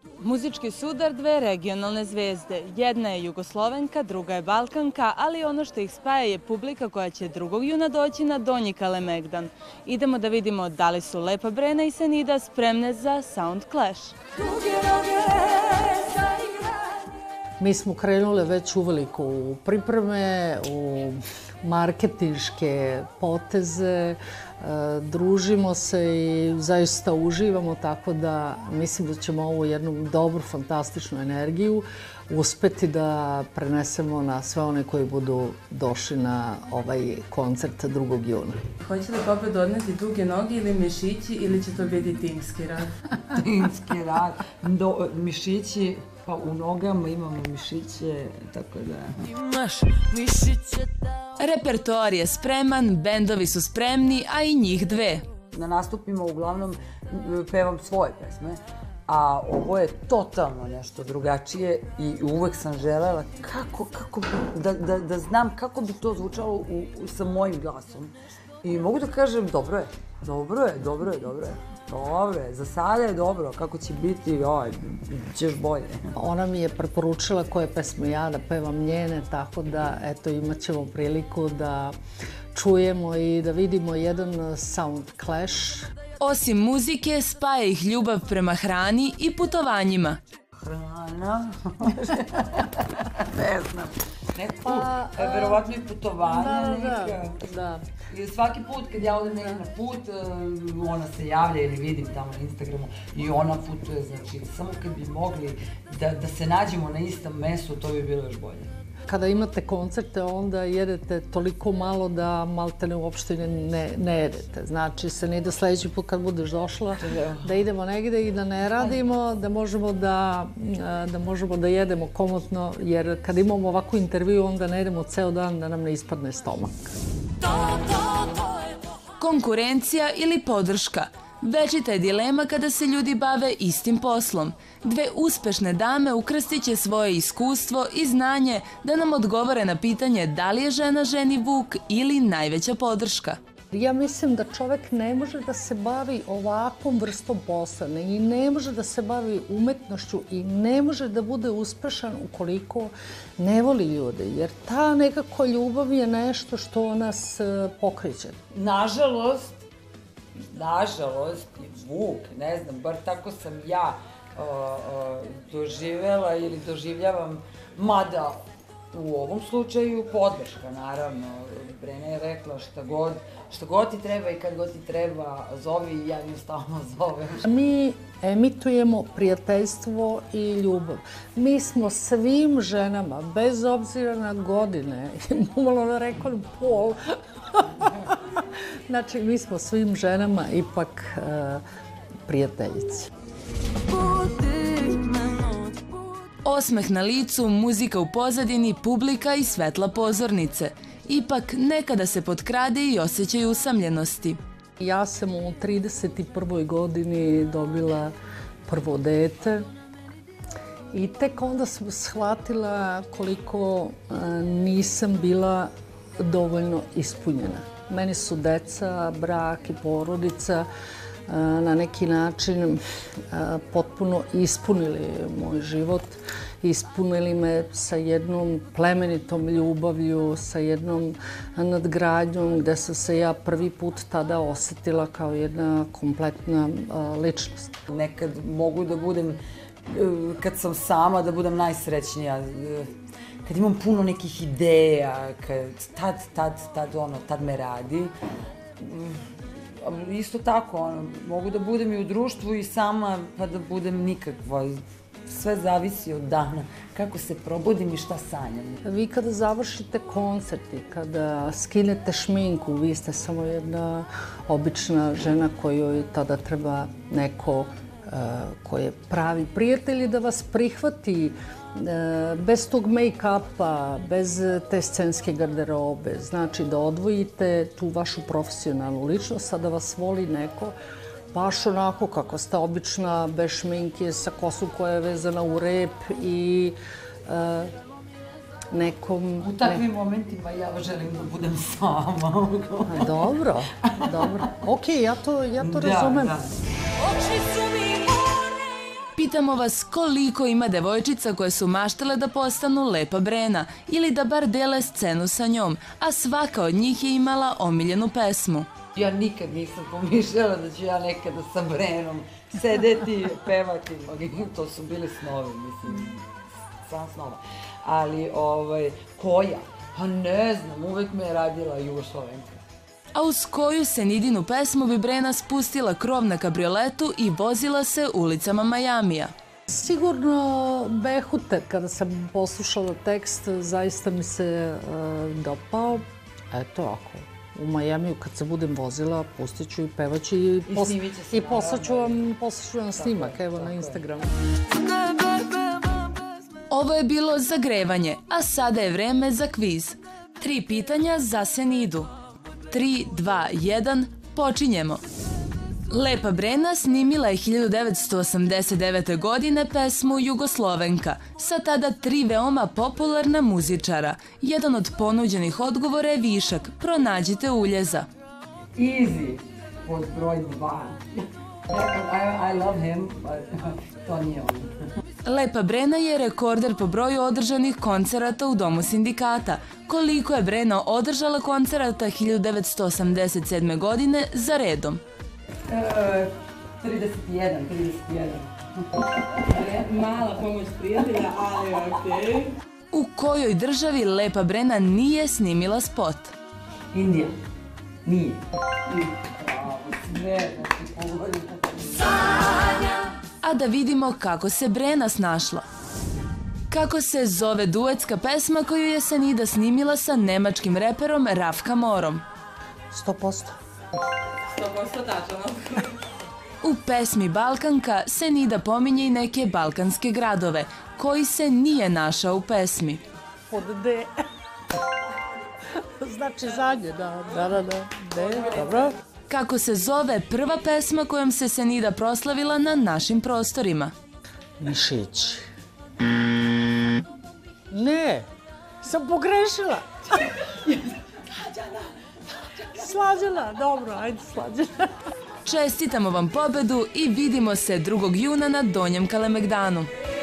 Muzički sudar dve regionalne zvezde. Jedna je Jugoslovenka, druga je Balkanka, ali ono što ih spaja je publika koja će 2. juna doći na Donji Kalemegdan. Idemo da vidimo da li su Lepa Brena i Senida spremne za Sound Clash. Mi smo krenule već uveliko u pripreme, u marketinške poteze, družimo se i zaista uživamo, tako da mislim da ćemo ovu jednu dobru, fantastičnu energiju uspeti da prenesemo na sve one koji budu došli na ovaj koncert 2. juna. Hoće li opet odneti duge noge ili mišići ili će to biti timski rad? Timski rad, mišići. Pa u nogama imamo mišiće, tako da... Repertoar je spreman, bendovi su spremni, a i njih dve. Na nastupima uglavnom pevam svoje pesme, a ovo je totalno nešto drugačije i uvek sam želela da znam kako bi to zvučalo sa mojim glasom. I mogu da kažem, dobro je. Dobro je, za sada je dobro, kako će biti, ćeš bolje. Ona mi je preporučila koje pesme ja da pevam njene, tako da eto imat ćemo priliku da čujemo i da vidimo jedan sound clash. Osim muzike, spaja ih ljubav prema hrani i putovanjima. Hrana? Ne znam. Verovatno i putovanja neka. Da. I svaki put kad ja odem negdje na put, ona se javlja ili vidim tamo na Instagramu i ona putuje, znači samo kad bi mogli da se nađemo na istom mestu, to bi bilo još bolje. Kada imate koncerte, onda jedete toliko malo da maltene uopšte ne jedete. Znači, se ne ide sledeći put kad budeš došla, da idemo negde i da ne radimo, da možemo da jedemo komotno, jer kad imamo ovakvu intervju, onda ne jedemo ceo dan da nam ne ispadne stomak. Konkurencija ili podrška? Večita je dilema kada se ljudi bave istim poslom. Dve uspešne dame ukrstit će svoje iskustvo i znanje da nam odgovore na pitanje da li je žena ženi vuk ili najveća podrška. Ja mislim da čovek ne može da se bavi ovakvom vrstom posla i ne može da se bavi umetnošću i ne može da bude uspešan ukoliko ne voli ljude, jer ta nekako ljubav je nešto što nas pokreće. Nažalost je vuk, ne znam, bar tako sam ja doživela ili doživljavam, mada u ovom slučaju podrška, naravno. Brena je rekla šta god ti treba i kad god ti treba, zovi i ja nju stalno zovem. Mi emitujemo prijateljstvo i ljubav. Mi smo svim ženama, bez obzira na godine, malo da rekao pol, znači mi smo svim ženama ipak prijateljice. Osmeh na licu, muzika u pozadini, publika i svetla pozornice. Ipak, nekada se potkrade i osjećaju usamljenosti. Ja sam u 31. godini dobila prvo dete i tek onda sam shvatila koliko nisam bila dovoljno ispunjena. Meni su deca, brak i porodica na neki način potpuno ispunili moj život. Ispunili me sa jednom plemenitom ljubavlju, sa jednom nadgradnjom gde sam se ja prvi put tada osetila kao jedna kompletna ličnost. Nekad mogu da budem, kad sam sama, da budem najsrećnija. Kad imam puno nekih ideja, tad me radi. Isto tako, mogu da budem i u društvu i sama, pa da budem nikakva. Sve zavisi od dana, kako se probudim i šta sanjam. Vi kada završite koncert i kada skinete šminku, vi ste samo jedna obična žena kojoj tada treba neko ko je pravi prijatelj i da vas prihvati bez tog make-upa, bez te scenske garderobe. Znači da odvojite tu vašu profesionalnu ličnost, a da vas voli neko baš onako kako ste obična, bez šminke, sa kosom koja je vezana u rep i nekom... U takvim momentima ja želim da budem sama. Dobro. Okej, ja to razumem. Pitamo vas koliko ima devojčica koje su maštale da postanu Lepa Brena ili da bar dele scenu sa njom, a svaka od njih je imala omiljenu pesmu. Ja nikad nisam pomišljala da ću ja nekada sa Brenom sedeti, pevati. To su bili snovi, mislim, sam snova. Ali, koja? Pa ne znam, uvek me je radila Jugoslovenka. A uz koju Senidinu pesmu bi Brena spustila krov na kabrioletu i vozila se ulicama Majamija? Sigurno Behute, kada sam poslušala tekst, zaista mi se dopao. Eto, ako u Majamiju kad se budem vozila, pustit ću i pevaću i poslaću vam snimak, evo na Instagramu. Ovo je bilo zagrevanje, a sada je vreme za kviz. 3 pitanja za Senidu. 3, 2, 1, počinjemo. Lepa Brena snimila je 1989. godine pesmu Jugoslovenka sa tada 3 veoma popularna muzičara. Jedan od ponuđenih odgovora je višak. Pronađite uljeza. Easy, pod broj 2. I love him, but to nije on. Lepa Brena je rekorder po broju održanih koncerata u Domu sindikata. Koliko je Brena održala koncerata 1987. godine za redom? 31. Mala pomoć prijatelja, ali okej. U kojoj državi Lepa Brena nije snimila spot? Indija. Nije. Bravo, sve, znači pogodim. A da vidimo kako se Brena snašla. Kako se zove duetska pesma koju je Senida snimila sa nemačkim reperom Raf Kamorom? 100%. 100% tačan odgovor. U pesmi Balkanka Senida pominje i neke balkanske gradove, koji se nije našao u pesmi. Pod D. Znači zadnje, da. D, dobro. Kako se zove prva pesma kojom se Senida proslavila na našim prostorima? Mišić. Ne, sam pogrešila. Slađana, dobro, ajde Slađana. Čestitamo vam pobedu i vidimo se 2. juna na Donjem Kalemegdanu.